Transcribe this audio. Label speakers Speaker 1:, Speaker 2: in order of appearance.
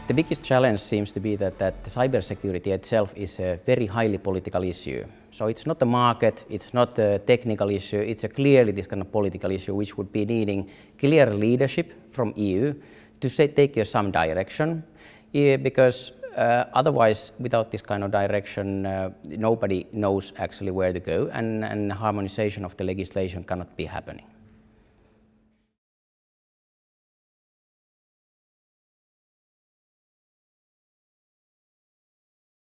Speaker 1: The biggest challenge seems to be that the cybersecurity itself is a very highly political issue. So it's not a market, it's not a technical issue, it's a clearly this kind of political issue which would be needing clear leadership from EU to take some direction, because otherwise, without this kind of direction, nobody knows actually where to go, and harmonization of the legislation cannot be happening.